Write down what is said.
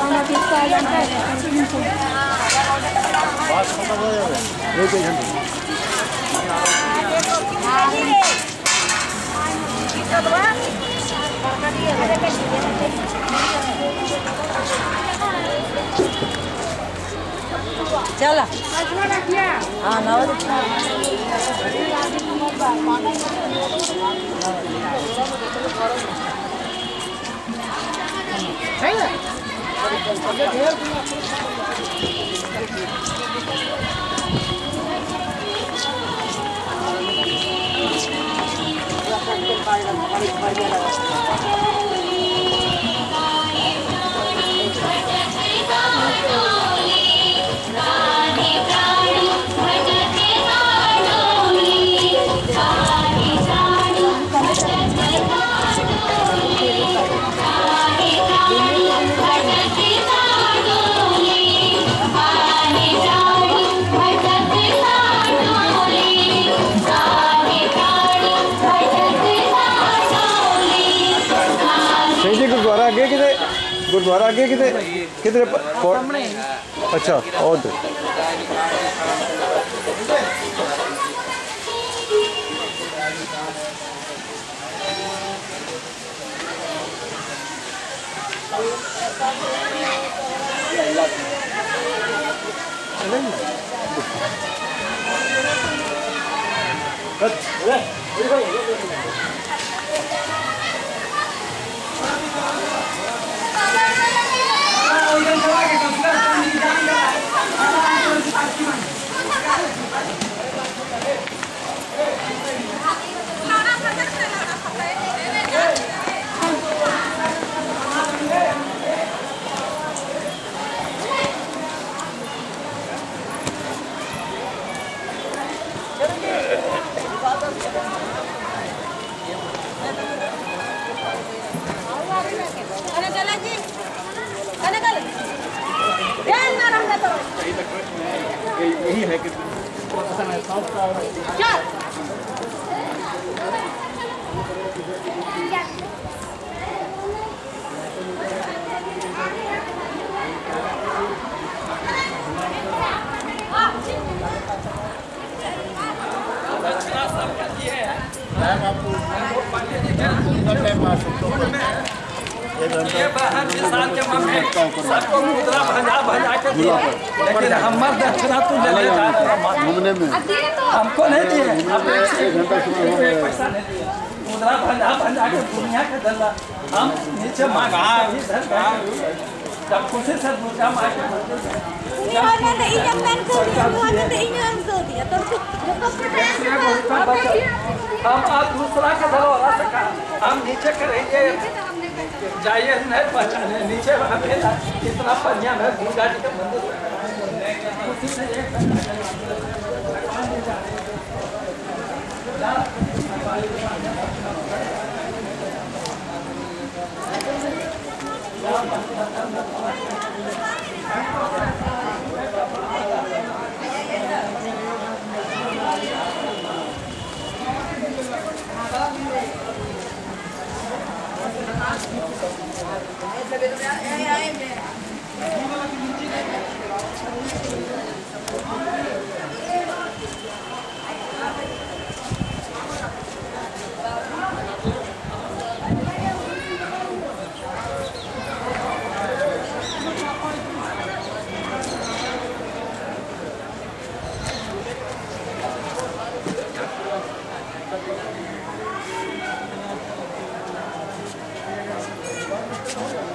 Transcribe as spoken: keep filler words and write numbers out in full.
चला हाँ ना गुरुद्वारा आगे किधर गुरुद्वारा आगे किधर किधर अच्छा और यही है कि ये बाहर के साथ जब हम सबको मुद्रा भजा भजा के दिए, लेकिन हमार दक्षिणा तू ले जा घूमने में हमको नहीं दिए, पैसा नहीं दिए, मुद्रा भजा भजा के दुनिया के दल्ला हम नीचे मांगा जब खुशी से दूसरा मार के उन्होंने तो इन्हें मैंने कर दिया, उन्होंने तो इन्हें हम कर दिया, तो हम आप दूसरा के दलवाला से कहा हम नीचे करेंगे जाइए नहीं पहचाने नीचे कितना बढ़िया है दुर्गा जी का मंदिर खुशी से एक तो